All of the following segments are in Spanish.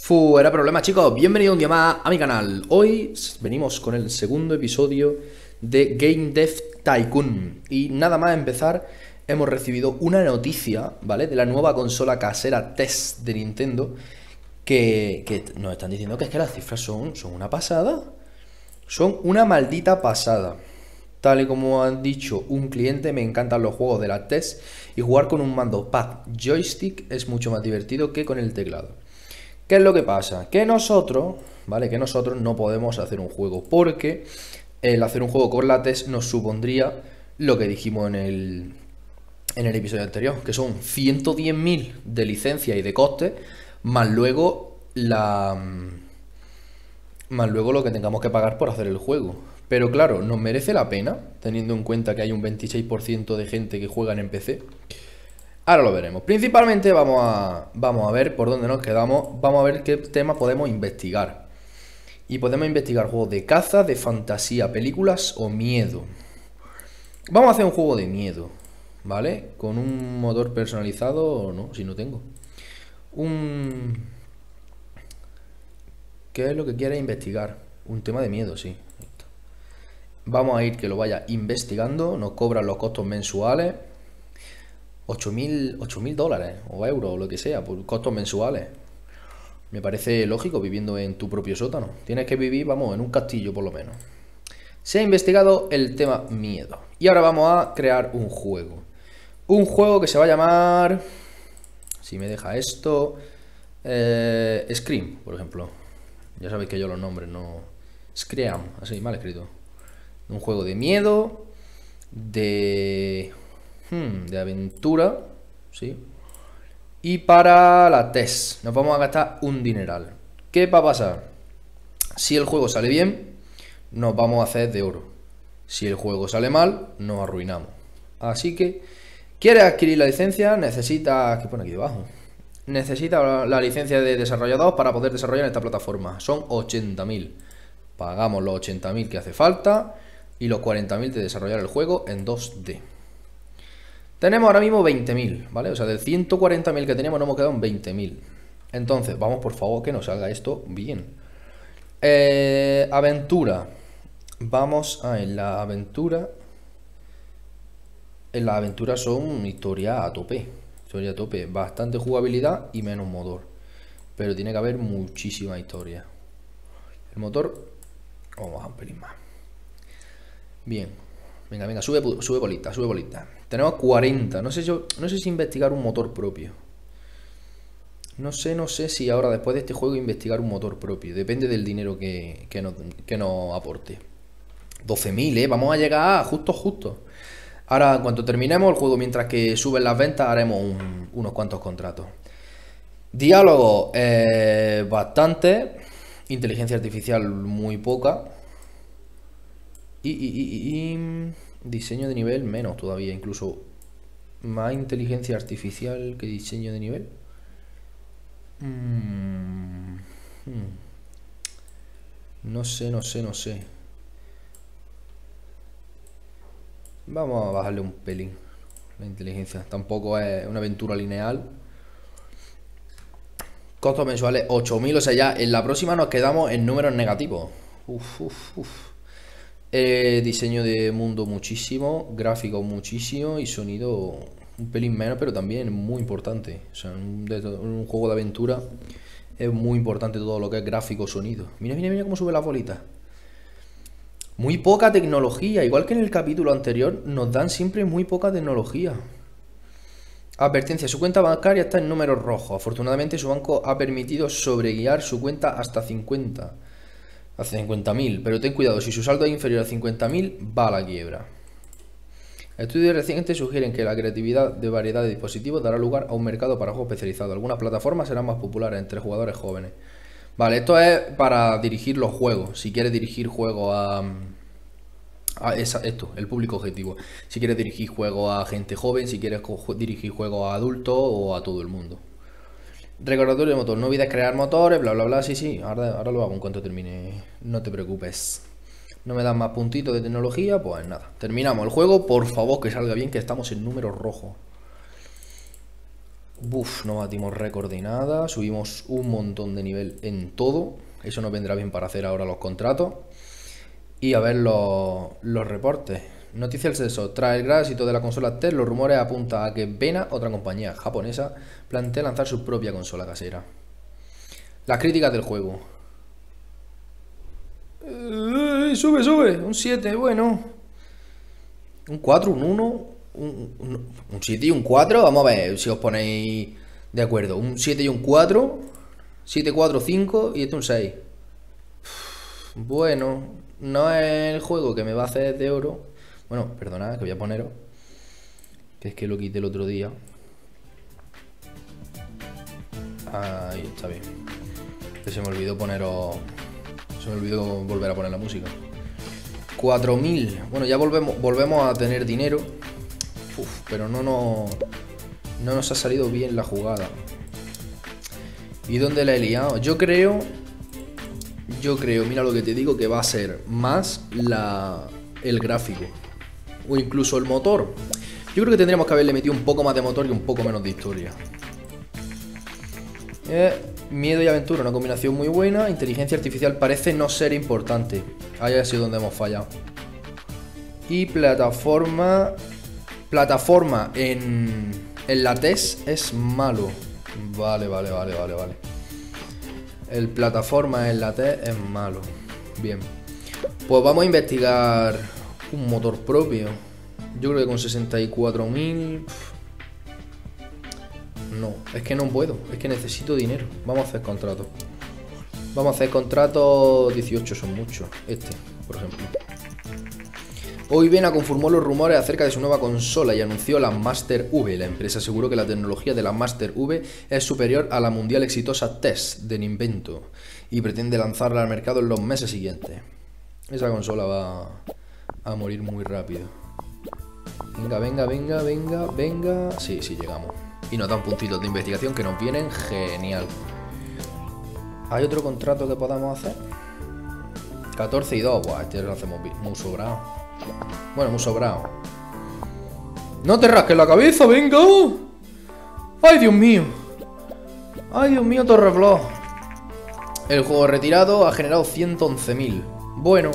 Fuera problema, chicos, bienvenido un día más a mi canal. Hoy venimos con el segundo episodio de Game Dev Tycoon. Y nada más empezar, hemos recibido una noticia, ¿vale? De la nueva consola casera TES de Nintendo, que nos están diciendo que es que las cifras son una pasada. Son una maldita pasada. Tal y como han dicho un cliente, me encantan los juegos de la TES y jugar con un mando pad joystick es mucho más divertido que con el teclado. ¿Qué es lo que pasa? Que nosotros, ¿vale? Que nosotros no podemos hacer un juego porque el hacer un juego con la TES nos supondría lo que dijimos en el episodio anterior, que son 110.000 de licencia y de coste, más luego más luego lo que tengamos que pagar por hacer el juego. Pero claro, ¿nos merece la pena, teniendo en cuenta que hay un 26% de gente que juega en PC? Ahora lo veremos. Principalmente vamos a ver por dónde nos quedamos. Vamos a ver qué tema podemos investigar. Y podemos investigar juegos de caza, de fantasía, películas o miedo. Vamos a hacer un juego de miedo, ¿vale? Con un motor personalizado o no, si no tengo. ¿Qué es lo que quieres investigar? Un tema de miedo, sí. Vamos a ir que lo vaya investigando. Nos cobran los costos mensuales. 8.000 dólares o euros o lo que sea, por costos mensuales. Me parece lógico viviendo en tu propio sótano. Tienes que vivir, vamos, en un castillo por lo menos. Se ha investigado el tema miedo. Y ahora vamos a crear un juego. Un juego que se va a llamar... Si me deja esto... Scream, por ejemplo. Ya sabéis que yo los nombres no... Scream, así, mal escrito. Un juego de miedo. De aventura, ¿sí? Y para la TES nos vamos a gastar un dineral. ¿Qué va a pasar? Si el juego sale bien, nos vamos a hacer de oro. Si el juego sale mal, nos arruinamos. Así que, ¿quieres adquirir la licencia? Necesitas... ¿Qué pone aquí debajo? Necesitas la licencia de desarrollador para poder desarrollar en esta plataforma. Son 80.000. Pagamos los 80.000 que hace falta y los 40.000 de desarrollar el juego en 2D. Tenemos ahora mismo 20.000, ¿vale? O sea, del 140.000 que teníamos nos hemos quedado en 20.000. Entonces, vamos por favor que nos salga esto bien. Aventura. Vamos a en la aventura. En la aventura son historia a tope. Historia a tope. Bastante jugabilidad y menos motor. Pero tiene que haber muchísima historia. El motor... Vamos a un pelín más. Bien. Venga, sube bolita, sube bolita. Tenemos 40. No sé si investigar un motor propio. No sé si ahora después de este juego investigar un motor propio. Depende del dinero que nos aporte. 12.000, vamos a llegar justo. Ahora, en cuanto terminemos el juego, mientras que suben las ventas, haremos unos cuantos contratos. Diálogo, bastante. Inteligencia artificial, muy poca. Diseño de nivel menos todavía, incluso más inteligencia artificial que diseño de nivel. No sé. Vamos a bajarle un pelín la inteligencia. Tampoco es una aventura lineal. Costos mensuales 8.000, o sea, ya en la próxima nos quedamos en números negativos. Diseño de mundo muchísimo, gráfico muchísimo y sonido un pelín menos, pero también muy importante. O sea, un juego de aventura es muy importante todo lo que es gráfico, sonido. Mira cómo sube la bolita. Muy poca tecnología, igual que en el capítulo anterior, nos dan siempre muy poca tecnología. Advertencia, su cuenta bancaria está en números rojos. Afortunadamente su banco ha permitido sobreguiar su cuenta hasta 50.000, pero ten cuidado, si su saldo es inferior a 50.000, va a la quiebra. Estudios recientes sugieren que la creatividad de variedad de dispositivos dará lugar a un mercado para juegos especializados. Algunas plataformas serán más populares entre jugadores jóvenes. Vale, esto es para dirigir los juegos. Si quieres dirigir juegos el público objetivo. Si quieres dirigir juegos a gente joven, si quieres dirigir juegos a adultos o a todo el mundo. Recordatorio de motor, no olvides crear motores, bla bla bla, sí, ahora lo hago en cuanto termine, no te preocupes. No me dan más puntitos de tecnología, pues nada. Terminamos el juego, por favor que salga bien, que estamos en números rojos. Uf, no batimos récord de nada. Subimos un montón de nivel en todo. Eso nos vendrá bien para hacer ahora los contratos. Y a ver los reportes. Noticia del sensor. Tras el gran éxito de la consola TED, los rumores apuntan a que Vena, otra compañía japonesa, plantea lanzar su propia consola casera. Las críticas del juego. Sube, sube. Un 7, bueno. Un 4, un 1. Un 7 y un 4. Vamos a ver si os ponéis de acuerdo. Un 7 y un 4. 7, 4, 5. Y este un 6. Bueno, no es el juego que me va a hacer de oro. Bueno, perdonad, que voy a poneros. Que es que lo quité el otro día. Ahí está bien. Que se me olvidó poneros. Se me olvidó volver a poner la música. 4000. Bueno, ya volvemos a tener dinero. Uf, pero no nos ha salido bien la jugada. ¿Y dónde la he liado? Yo creo, mira lo que te digo, que va a ser más el gráfico. O incluso el motor. Yo creo que tendríamos que haberle metido un poco más de motor y un poco menos de historia. Miedo y aventura, una combinación muy buena. Inteligencia artificial parece no ser importante. Ahí ha sido donde hemos fallado. Y plataforma en la TES es malo. Vale. El plataforma en la TES es malo. Bien. Pues vamos a investigar un motor propio. Yo creo que con 64.000... No, es que no puedo. Es que necesito dinero. Vamos a hacer contratos. Vamos a hacer contratos. 18 son muchos. Este, por ejemplo. Hoy Vena confirmó los rumores acerca de su nueva consola y anunció la Master V. La empresa aseguró que la tecnología de la Master V es superior a la mundial exitosa TES de Nintendo y pretende lanzarla al mercado en los meses siguientes. Esa consola va a morir muy rápido. Venga. Sí, llegamos. Y nos dan puntitos de investigación que nos vienen genial. ¿Hay otro contrato que podamos hacer? 14 y 2. Buah, este lo hacemos muy sobrado. Bueno, muy sobrado. ¡No te rasques la cabeza, venga! ¡Ay, Dios mío! ¡Ay, Dios mío, Torreblox! El juego retirado ha generado 111.000. Bueno.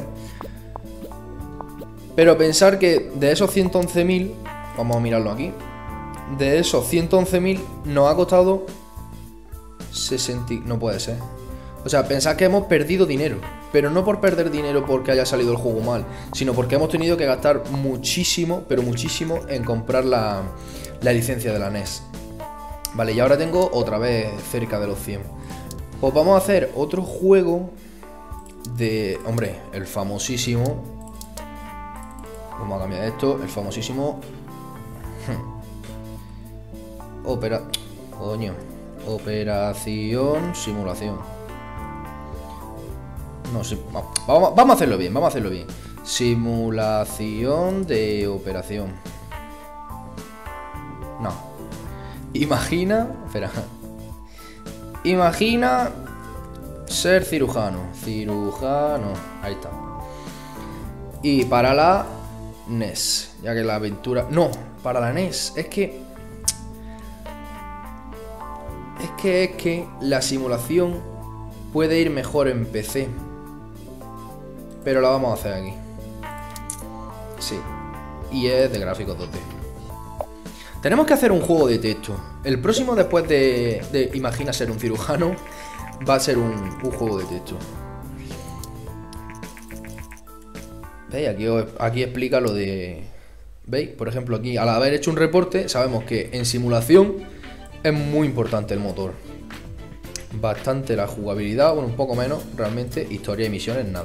Pero pensar que de esos 111.000... Vamos a mirarlo aquí. De esos 111.000 nos ha costado 60... No puede ser. O sea, pensad que hemos perdido dinero. Pero no por perder dinero porque haya salido el juego mal, sino porque hemos tenido que gastar muchísimo, pero muchísimo, en comprar la licencia de la NES. Vale, y ahora tengo otra vez cerca de los 100. Pues vamos a hacer otro juego de... Hombre, el famosísimo... Vamos a cambiar esto. El famosísimo... Operación Simulación. No sé, vamos a hacerlo bien, Simulación de operación. No. Imagina ser cirujano. Ahí está. Y para la NES, ya que la aventura... No, para la NES, es que la simulación puede ir mejor en PC. Pero la vamos a hacer aquí. Sí. Y es de gráficos 2D. Tenemos que hacer un juego de texto. El próximo, después de Imagina ser un cirujano, va a ser un juego de texto. ¿Veis? Aquí explica lo de... ¿Veis? Por ejemplo, aquí, al haber hecho un reporte, sabemos que en simulación es muy importante el motor. Bastante la jugabilidad, bueno, un poco menos, realmente. Historia y misiones, nada.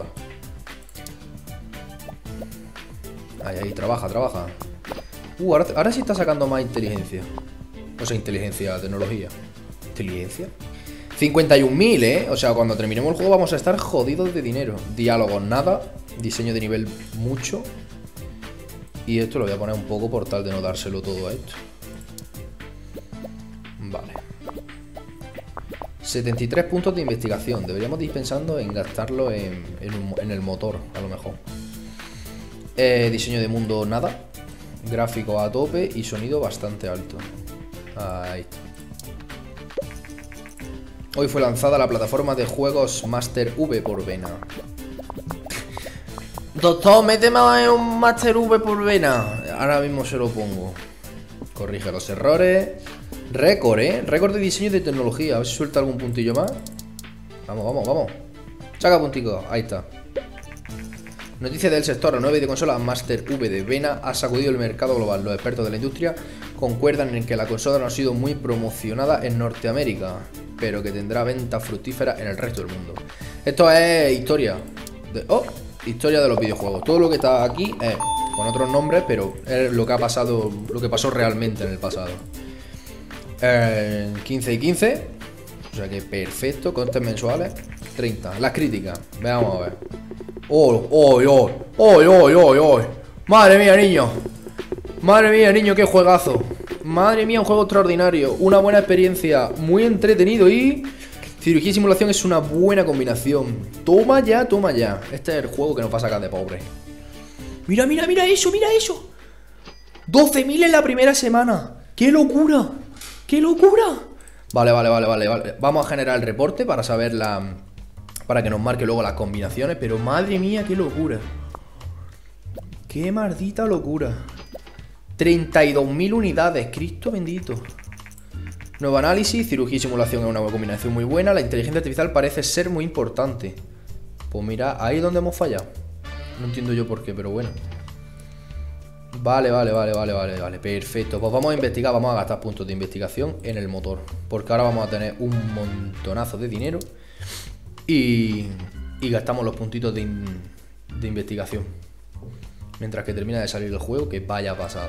Ahí, trabaja. Ahora sí está sacando más inteligencia. O sea, tecnología. ¿Inteligencia? 51.000, O sea, cuando terminemos el juego vamos a estar jodidos de dinero. Diálogos, nada. Diseño de nivel, mucho. Y esto lo voy a poner un poco por tal de no dárselo todo a esto. Vale. 73 puntos de investigación. Deberíamos ir pensando en gastarlo en el motor, a lo mejor. Diseño de mundo, nada. Gráfico a tope y sonido bastante alto. Ahí está. Hoy fue lanzada la plataforma de juegos Master V por Vena. Doctor, méteme un Master V por Vena. Ahora mismo se lo pongo. Corrige los errores. Récord, récord de diseño y de tecnología. A ver si suelta algún puntillo más. Vamos, vamos, vamos. Saca puntico, ahí está. Noticias del sector, la nueva videoconsola Master V de Vena ha sacudido el mercado global. Los expertos de la industria concuerdan en que la consola no ha sido muy promocionada en Norteamérica, pero que tendrá ventas fructíferas en el resto del mundo. Esto es historia historia de los videojuegos. Todo lo que está aquí es con otros nombres, pero es lo que ha pasado, lo que pasó realmente en el pasado. 15 y 15, o sea que perfecto. Costes mensuales 30. Las críticas, veamos a ver. ¡Oh! Madre mía, niño. Madre mía, niño, qué juegazo. Madre mía, un juego extraordinario. Una buena experiencia, muy entretenido y... cirugía y simulación es una buena combinación. Toma ya, toma ya. Este es el juego que nos va a sacar de pobre. Mira, mira, mira eso, mira eso. 12.000 en la primera semana. ¡Qué locura! ¡Qué locura! Vale. Vamos a generar el reporte para saber para que nos marque luego las combinaciones. Pero madre mía, qué locura. Qué maldita locura. 32.000 unidades, Cristo bendito. Nuevo análisis, cirugía y simulación es una combinación muy buena. La inteligencia artificial parece ser muy importante. Pues mira, ahí es donde hemos fallado. No entiendo yo por qué, pero bueno. Vale, perfecto. Pues vamos a investigar, vamos a gastar puntos de investigación en el motor, porque ahora vamos a tener un montonazo de dinero. Y gastamos los puntitos de investigación mientras que termina de salir el juego, que vaya pasada.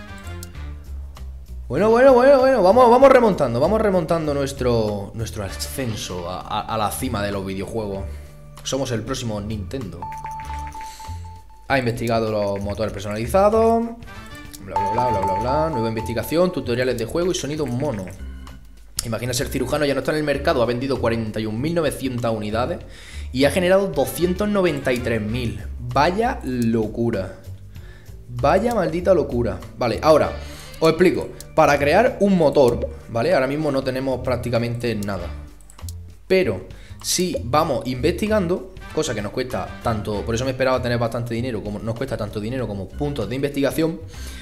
Bueno, vamos remontando nuestro ascenso a la cima de los videojuegos. Somos el próximo Nintendo. Ha investigado los motores personalizados, bla. Nueva investigación, tutoriales de juego y sonido mono. Imagina ser cirujano, ya no está en el mercado, ha vendido 41.900 unidades y ha generado 293.000. Vaya locura. Vaya maldita locura. Vale, ahora os explico. Para crear un motor, ¿vale? Ahora mismo no tenemos prácticamente nada. Pero si vamos investigando, cosa que nos cuesta tanto, por eso me esperaba tener bastante dinero, como nos cuesta tanto dinero como puntos de investigación.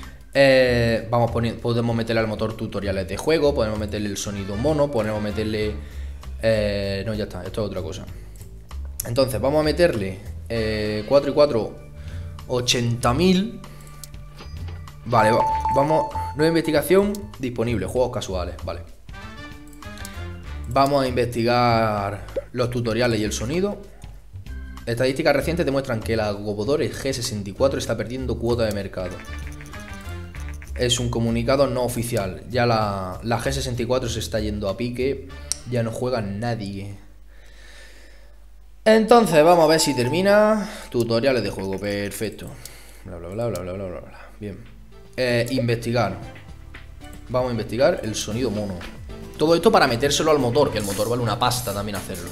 Podemos meterle al motor tutoriales de juego, podemos meterle el sonido mono, podemos meterle... no, ya está, esto es otra cosa. Entonces, vamos a meterle 4 y 4, 80.000. Vale, vamos. Nueva investigación disponible, juegos casuales, vale. Vamos a investigar los tutoriales y el sonido. Estadísticas recientes demuestran que la Commodore G64 está perdiendo cuota de mercado. Es un comunicado no oficial. Ya la G64 se está yendo a pique. Ya no juega nadie. Entonces, vamos a ver si termina. Tutoriales de juego, perfecto. Bla. Bien. Investigar. Vamos a investigar el sonido mono. Todo esto para metérselo al motor, que el motor vale una pasta también hacerlo.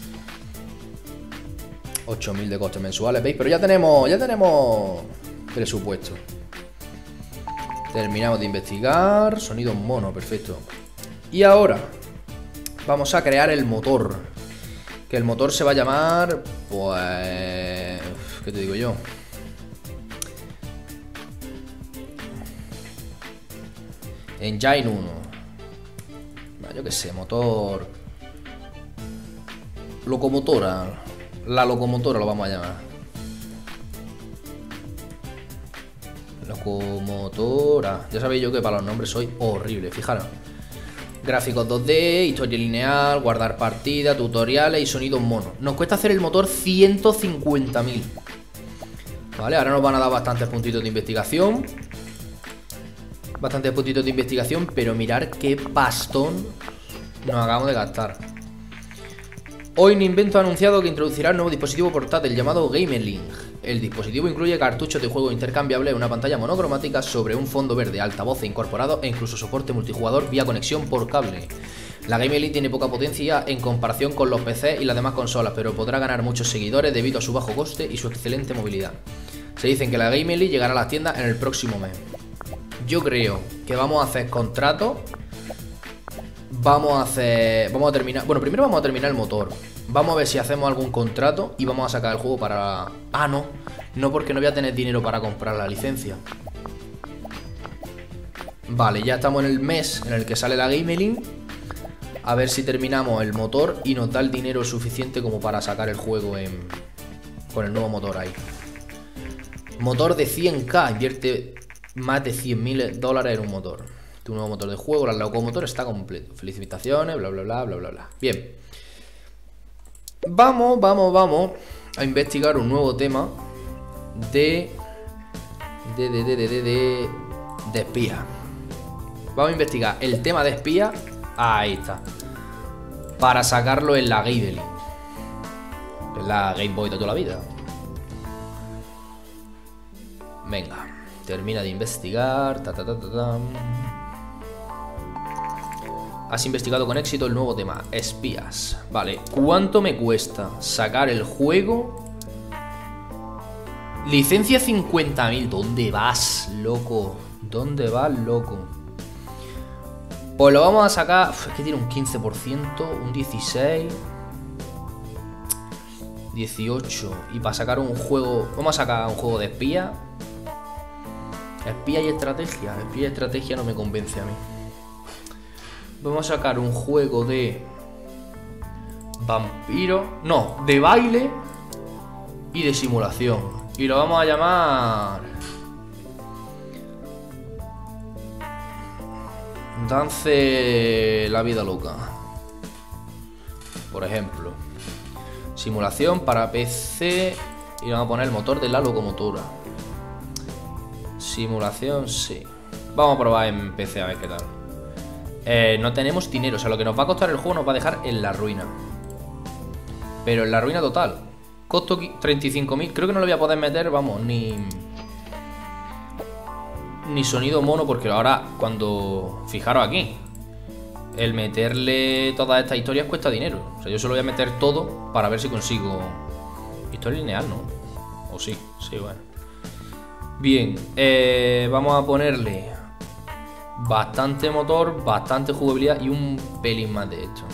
8.000 de costes mensuales, ¿veis? Pero ya tenemos presupuesto. Terminamos de investigar. Sonido mono, perfecto. Y ahora vamos a crear el motor. Que el motor se va a llamar... Pues... ¿qué te digo yo? Engine 1. Yo qué sé, motor... Locomotora. La locomotora lo vamos a llamar. Locomotora. Ya sabéis yo que para los nombres soy horrible, fijaros. Gráficos 2D, historia lineal, guardar partida, tutoriales y sonidos mono. Nos cuesta hacer el motor 150.000. Vale, ahora nos van a dar bastantes puntitos de investigación. Pero mirar qué pastón nos acabamos de gastar. Hoy Nintendo ha anunciado que introducirá un nuevo dispositivo portátil llamado GameLink. El dispositivo incluye cartuchos de juego intercambiables, una pantalla monocromática sobre un fondo verde, altavoces incorporado e incluso soporte multijugador vía conexión por cable. La GameLink tiene poca potencia en comparación con los PC y las demás consolas, pero podrá ganar muchos seguidores debido a su bajo coste y su excelente movilidad. Se dicen que la GameLink llegará a las tiendas en el próximo mes. Yo creo que vamos a hacer contratos Vamos a terminar. Bueno, primero vamos a terminar el motor. Vamos a ver si hacemos algún contrato y vamos a sacar el juego para... Ah, no. No, porque no voy a tener dinero para comprar la licencia. Vale, ya estamos en el mes en el que sale la Gamelink. A ver si terminamos el motor y nos da el dinero suficiente como para sacar el juego con el nuevo motor ahí. Motor de 100k. Invierte más de $100.000 en un motor. Tu nuevo motor de juego, la locomotora está completo. Felicitaciones, bla bla bla bla bla bla. Bien. Vamos a investigar un nuevo tema de espía. Vamos a investigar el tema de espía. Ahí está. Para sacarlo en la Gamelink. En la Game Boy de toda la vida. Venga. Termina de investigar. Has investigado con éxito el nuevo tema, espías. Vale, ¿cuánto me cuesta sacar el juego? Licencia 50.000. ¿Dónde vas, loco? ¿Dónde vas, loco? Pues lo vamos a sacar... Uf, es que tiene un 15%, un 16%, 18%. Y para sacar un juego... Vamos a sacar un juego de espía. Espía y estrategia. Espía y estrategia no me convence a mí. Vamos a sacar un juego de vampiro. No, de baile y de simulación. Y lo vamos a llamar Dance la vida loca. Por ejemplo. Simulación para PC. Y vamos a poner el motor de la locomotora. Simulación, sí. Vamos a probar en PC a ver qué tal. No tenemos dinero, o sea, lo que nos va a costar el juego nos va a dejar en la ruina. Pero en la ruina total. Costo 35.000, creo que no lo voy a poder meter, vamos, ni sonido mono, porque ahora cuando... Fijaros aquí, el meterle todas estas historias cuesta dinero. O sea, yo solo voy a meter todo para ver si consigo... Historia lineal, ¿no? O sí, bueno. Bien, vamos a ponerle... Bastante motor, bastante jugabilidad y un pelín más de esto.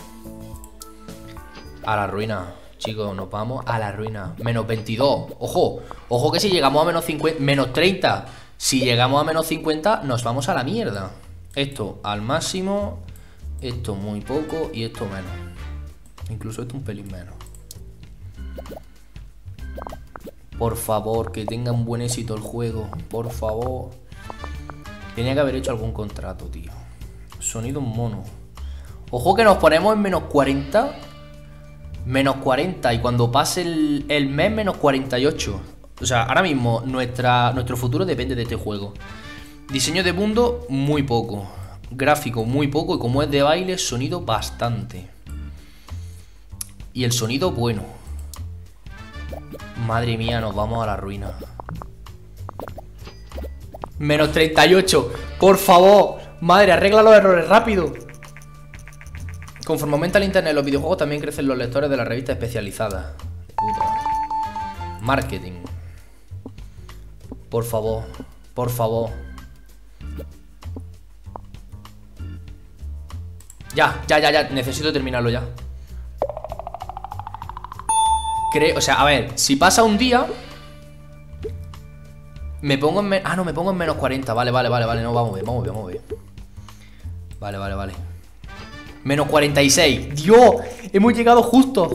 A la ruina, chicos, nos vamos a la ruina. Menos 22, ojo, ojo que si llegamos a menos 50, menos 30. Si llegamos a menos 50 nos vamos a la mierda. Esto al máximo, esto muy poco y esto menos. Incluso esto un pelín menos. Por favor, que tenga un buen éxito el juego, por favor. Tenía que haber hecho algún contrato, tío. Sonido mono. Ojo que nos ponemos en menos 40. Menos 40. Y cuando pase el mes, menos 48. O sea, ahora mismo nuestro futuro depende de este juego. Diseño de mundo, muy poco. Gráfico, muy poco. Y como es de baile, sonido bastante. Y el sonido, bueno. Madre mía, nos vamos a la ruina. Menos 38, por favor. Madre, arregla los errores rápido. Conforme aumenta el internet en los videojuegos, también crecen los lectores de las revistas especializadas. Puta. Marketing. Por favor, por favor. Ya, necesito terminarlo ya. O sea, a ver, si pasa un día... Me pongo en... Ah, no, me pongo en menos 40. Vale, no, vamos a ver. Vale. Menos 46. ¡Dios! Hemos llegado justo.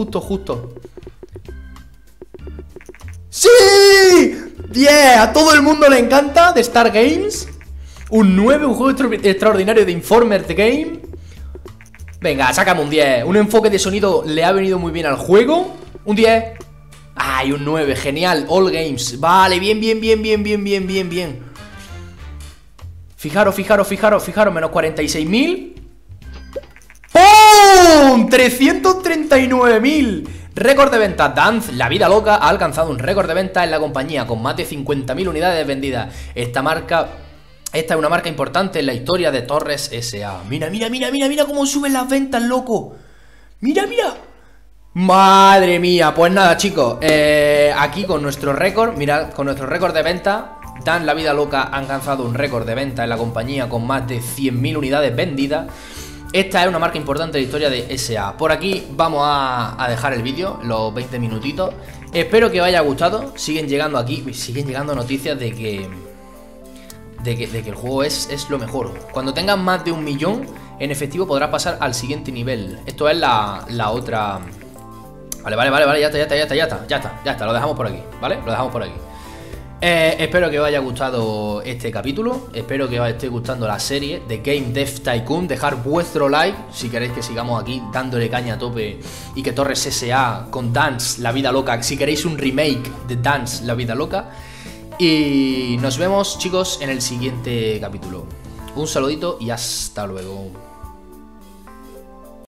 ¡Sí! ¡Bien! A todo el mundo le encanta de Star Games. Un 9, un juego extraordinario de Informer The Game. Venga, sácame un 10. Un enfoque de sonido le ha venido muy bien al juego. Un 10. ¡Ay, un 9! Genial, All Games. Vale, bien. Fijaros, menos 46.000. ¡Pum! 339.000. Récord de ventas. Dance, la vida loca, ha alcanzado un récord de ventas en la compañía con más de 50.000 unidades vendidas. Esta es una marca importante en la historia de Torres S.A. Mira cómo suben las ventas, loco. Mira. Madre mía, pues nada, chicos, aquí con nuestro récord, mirad, con nuestro récord de venta, Dan La Vida Loca ha alcanzado un récord de venta en la compañía con más de 100.000 unidades vendidas. Esta es una marca importante de la historia de SA. Por aquí vamos a dejar el vídeo, los 20 minutitos. Espero que os haya gustado. Siguen llegando aquí, siguen llegando noticias de que el juego es lo mejor. Cuando tengas más de 1 millón en efectivo podrás pasar al siguiente nivel. Esto es la otra. Vale, ya está, lo dejamos por aquí, ¿vale? Lo dejamos por aquí. Espero que os haya gustado este capítulo. Espero que os esté gustando la serie de Game Dev Tycoon. Dejar vuestro like si queréis que sigamos aquí dándole caña a tope y que Torres S.A. con Dance La Vida Loca, si queréis un remake de Dance La Vida Loca. Y nos vemos, chicos, en el siguiente capítulo. Un saludito y hasta luego.